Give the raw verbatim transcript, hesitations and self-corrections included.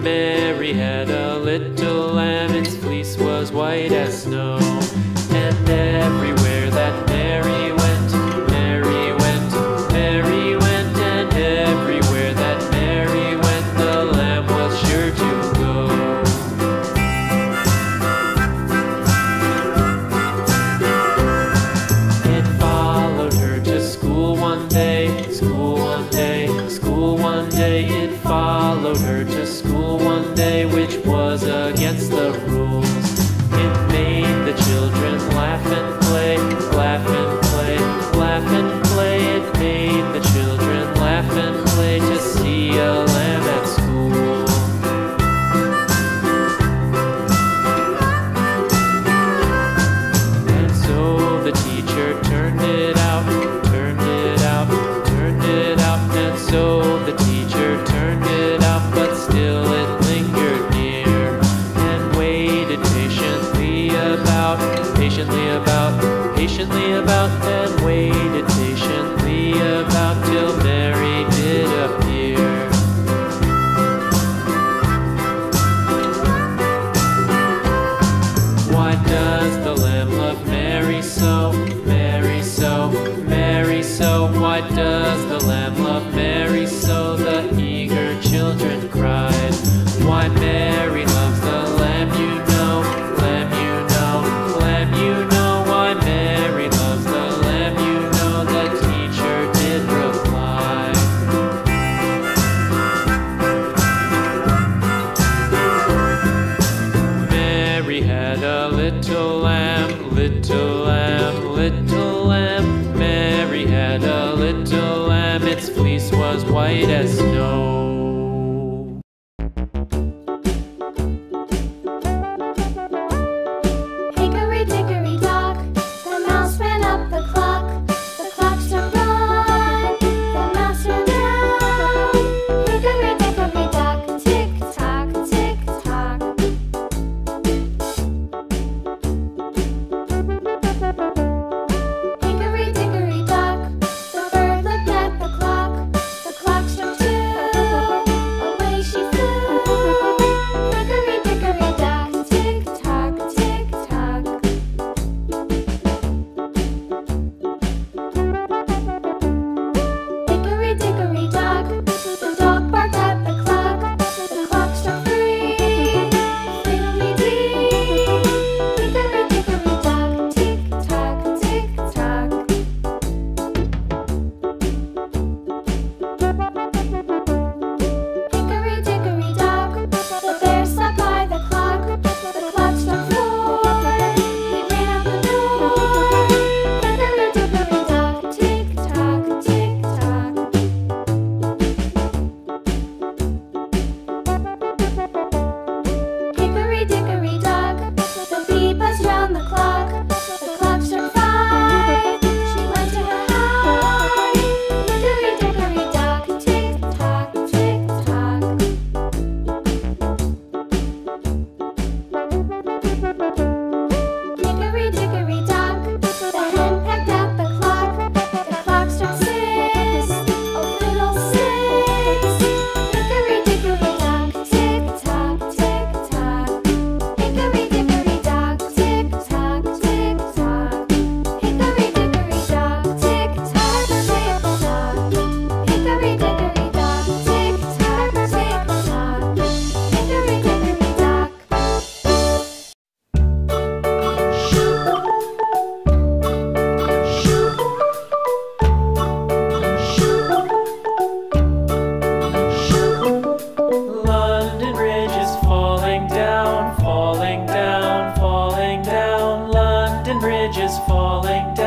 Mary had a little lamb, its fleece was white as snow. And everywhere that Mary went, Mary went, Mary went, and everywhere that Mary went, the lamb was sure to go. It followed her to school one day, school one day, school one day. It followed her to school one day, which was against the rules. It made the children laugh and play, laugh and play, laugh and play. It made the children laugh and play to see a lamb at school. And so the teacher turned it out, turned it out, turned it out. And so the teacher turned it out, but still it lingered near and waited patiently about, patiently about, patiently about, and waited patiently about till Mary did appear. Why does the lamb love Mary so, Mary so, Mary so? Why does the lamb love Mary so? The eager children cried. Why Mary loves the lamb, you know, lamb, you know, lamb, you know. Why Mary loves the lamb, you know, the teacher did reply. Mary had a little lamb, little lamb, little lamb. Mary had a little lamb, its fleece was white as snow. Falling down,